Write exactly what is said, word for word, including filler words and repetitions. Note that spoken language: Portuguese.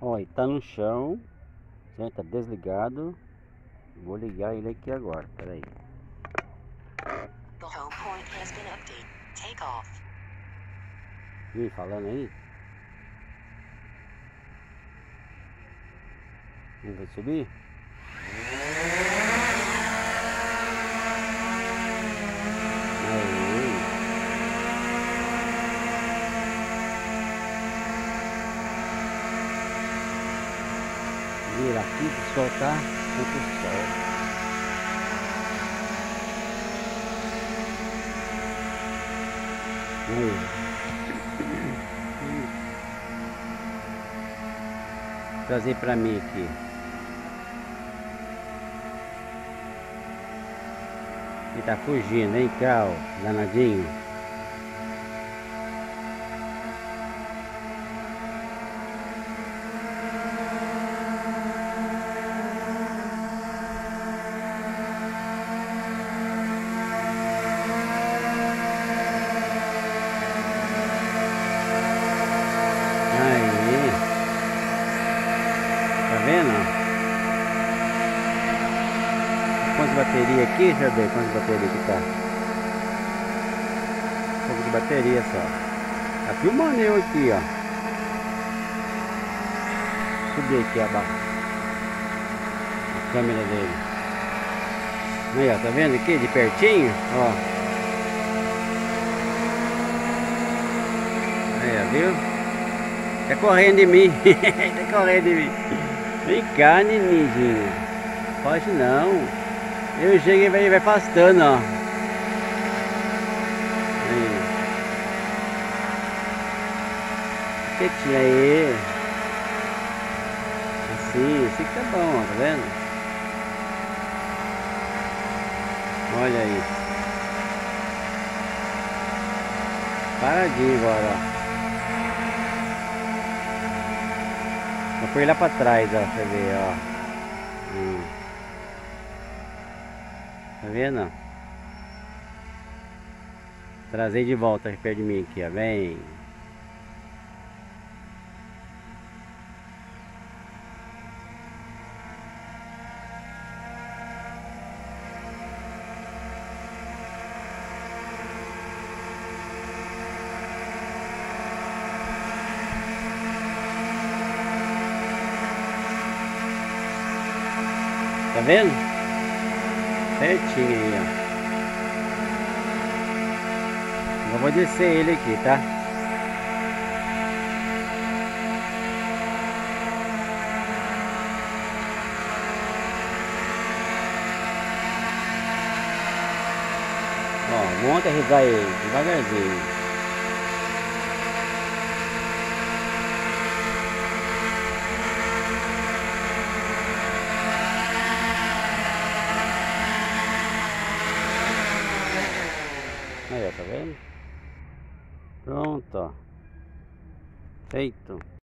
Ó, ele tá no chão, certo? Tá desligado. Vou ligar ele aqui agora, peraí. The home point has been updated. Take off. Ih, falando aí. Não vai subir? Aí. Vira aqui que o sol tá contra o sol. Aí. Trazer pra mim aqui. Ele tá fugindo, hein, Cal? Danadinho. Aí. Tá vendo? Quantas baterias aqui? Deixa eu ver quantas baterias que tá. Um pouco de bateria só. Tá filmando eu aqui, ó. Subir aqui abaixo. A câmera dele. Aí, ó, tá vendo aqui de pertinho? Ó. Aí, ó, viu? Tá correndo de mim. Tá correndo de mim. Vem cá, nenenzinho. Pode não. Eu cheguei e vai, vai afastando, ó. Aí. Quietinho aí. Assim, assim que tá bom, ó, tá vendo? Olha aí. Paradinho agora, ó. Eu fui lá pra trás, ó, pra você ver, ó. Hum. Tá vendo? Trazer de volta perto de mim aqui, ó. Vem. Tá vendo? Certinho aí, ó. Eu vou descer ele aqui, tá? Ó, vamos aterrissar ele devagarzinho. Aí, ó, tá vendo? Pronto, ó. Feito.